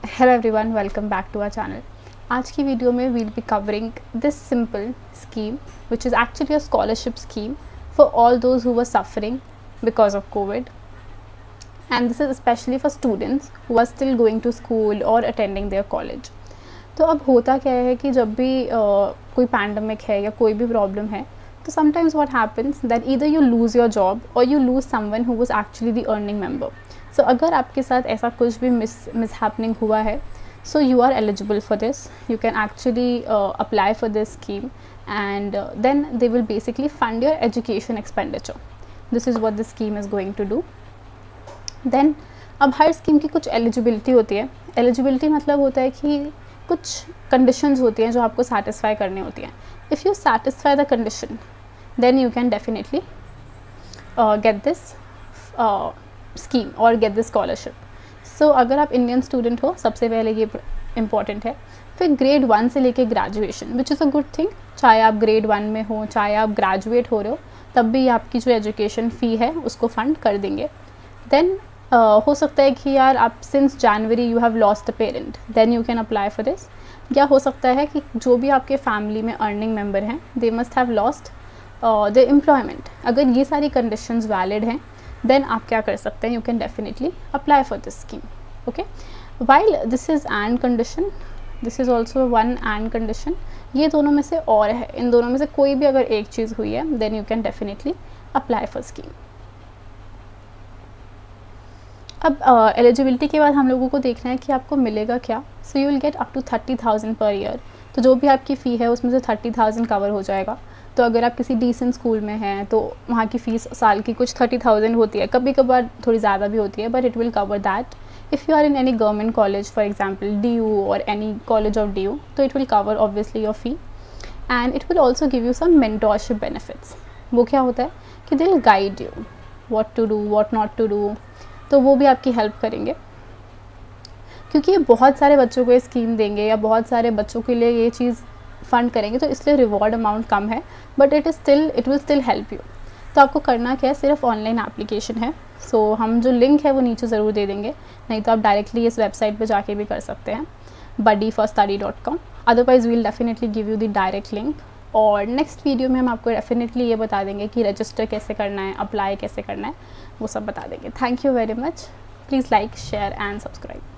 Hello everyone, welcome back to our channel. आज की video में will be covering this simple scheme which is actually a scholarship scheme for all those who were suffering because of covid, and this is specially for students who are still going to school और attending their college. तो अब होता क्या है कि जब भी कोई पैंडमिक है या कोई भी प्रॉब्लम है, तो sometimes what happens that either you lose your job और you lose someone who was actually the earning member. So अगर आपके साथ ऐसा कुछ भी मिसहैपनिंग हुआ है, so you are eligible for this. You can actually apply for this scheme, and then they will basically fund your education expenditure. This is what the scheme is going to do. Then अब हर scheme की कुछ eligibility होती है। Eligibility मतलब होता है कि कुछ कंडीशंस होती हैं जो आपको सेटिस्फाई करनी होती हैं। If you satisfy the condition, then you can definitely get this scheme और गेट दिस स्कॉलरशिप। सो अगर आप इंडियन स्टूडेंट हो, सबसे पहले ये इम्पॉर्टेंट है। फिर ग्रेड 1 से लेके graduation, which is a good thing. चाहे आप ग्रेड 1 में हो, चाहे आप ग्रेजुएट हो रहे हो, तब भी आपकी जो एजुकेशन फ़ी है उसको फंड कर देंगे। देन हो सकता है कि यार आप since January you have lost a parent, then you can apply for this. या हो सकता है कि जो भी आपके फैमिली में अर्निंग मेंबर हैं, they must have lost the employment. अगर ये सारी कंडीशंस वैलिड हैं, देन आप क्या कर सकते हैं, you can definitely apply for this scheme. Okay, while this is and condition, this is also one and condition. ये दोनों में से और है, इन दोनों में से कोई भी अगर एक चीज़ हुई है, then you can definitely apply for scheme. अब एलिजिबिलिटी के बाद हम लोगों को देखना है कि आपको मिलेगा क्या। So you will get up to 30,000 per year. तो जो भी आपकी फ़ी है उसमें से 30,000 कवर हो जाएगा। तो अगर आप किसी डिसेंट स्कूल में हैं तो वहाँ की फ़ीस साल की कुछ 30,000 होती है, कभी कभार थोड़ी ज़्यादा भी होती है, but it will cover that. If you are in any government college, for example DU और एनी कॉलेज ऑफ DU, तो it will cover obviously your fee, and it will also give you some mentorship benefits. वो क्या होता है कि they will guide you what to do, what not to do. तो वो भी आपकी हेल्प करेंगे, क्योंकि ये बहुत सारे बच्चों को ये स्कीम देंगे या बहुत सारे बच्चों के लिए ये चीज़ फ़ंड करेंगे, तो इसलिए रिवॉर्ड अमाउंट कम है, but it will still help you. तो आपको करना क्या है, सिर्फ ऑनलाइन एप्लीकेशन है। सो हम जो लिंक है वो नीचे ज़रूर दे देंगे, नहीं तो आप डायरेक्टली इस वेबसाइट पे जाके भी कर सकते हैं, buddyforstudy.com। Otherwise will definitely give you the direct link, और नेक्स्ट वीडियो में हम आपको डेफिनेटली ये बता देंगे कि रजिस्टर कैसे करना है, अप्लाई कैसे करना है, वो सब बता देंगे। Thank you very much. Please like, share and subscribe.